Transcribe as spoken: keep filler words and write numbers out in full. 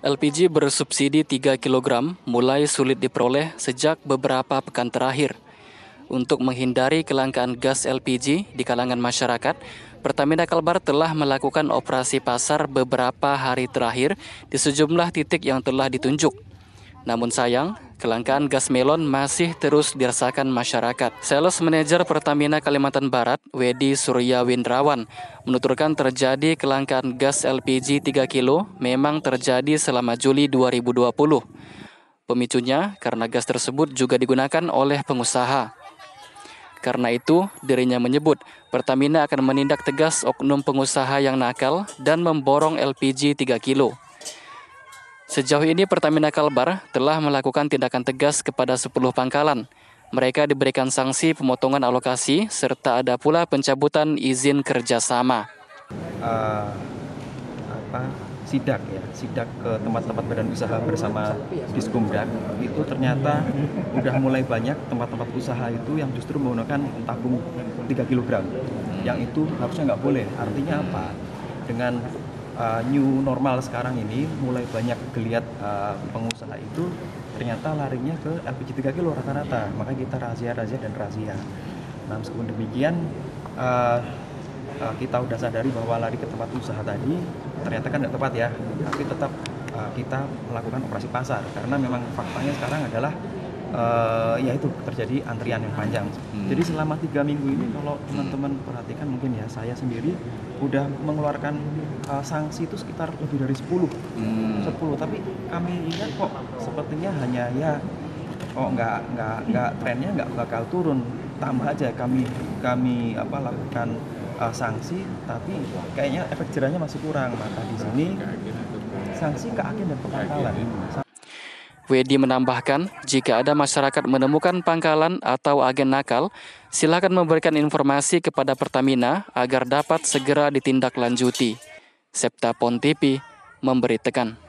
L P G bersubsidi tiga kilogram mulai sulit diperoleh sejak beberapa pekan terakhir. Untuk menghindari kelangkaan gas L P G di kalangan masyarakat, Pertamina Kalbar telah melakukan operasi pasar beberapa hari terakhir di sejumlah titik yang telah ditunjuk. Namun sayang, kelangkaan gas melon masih terus dirasakan masyarakat. Sales Manager Pertamina Kalimantan Barat, Wedi Surya Windrawan, menuturkan terjadi kelangkaan gas L P G tiga kilo memang terjadi selama Juli dua ribu dua puluh. Pemicunya karena gas tersebut juga digunakan oleh pengusaha. Karena itu, dirinya menyebut Pertamina akan menindak tegas oknum pengusaha yang nakal dan memborong L P G tiga kilo. Sejauh ini Pertamina Kalbar telah melakukan tindakan tegas kepada sepuluh pangkalan. Mereka diberikan sanksi pemotongan alokasi serta ada pula pencabutan izin kerjasama. Uh, apa, sidak ya, sidak ke tempat-tempat badan usaha bersama Diskumdak itu ternyata udah mulai banyak tempat-tempat usaha itu yang justru menggunakan tabung tiga kilogram. Yang itu harusnya nggak boleh. Artinya apa? Dengan Uh, new normal sekarang ini mulai banyak geliat uh, pengusaha itu ternyata larinya ke L P G tiga kilo rata-rata, maka kita razia-razia dan razia. Nah, meskipun demikian uh, uh, kita udah sadari bahwa lari ke tempat usaha tadi ternyata kan tidak tepat ya, tapi tetap uh, kita melakukan operasi pasar karena memang faktanya sekarang adalah Uh, ya itu terjadi antrian yang panjang. Hmm. Jadi selama tiga minggu ini kalau teman-teman perhatikan mungkin ya saya sendiri udah mengeluarkan uh, sanksi itu sekitar lebih dari sepuluh. Hmm. sepuluh. Tapi kami lihat kok sepertinya hanya ya oh nggak nggak nggak trennya nggak bakal turun. Tambah aja kami kami apa lakukan uh, sanksi tapi kayaknya efek jerahnya masih kurang. Maka di sini sanksi ke agen dan pangkalan. Wedi menambahkan, jika ada masyarakat menemukan pangkalan atau agen nakal, silakan memberikan informasi kepada Pertamina agar dapat segera ditindaklanjuti. Septa Pon T V memberitakan.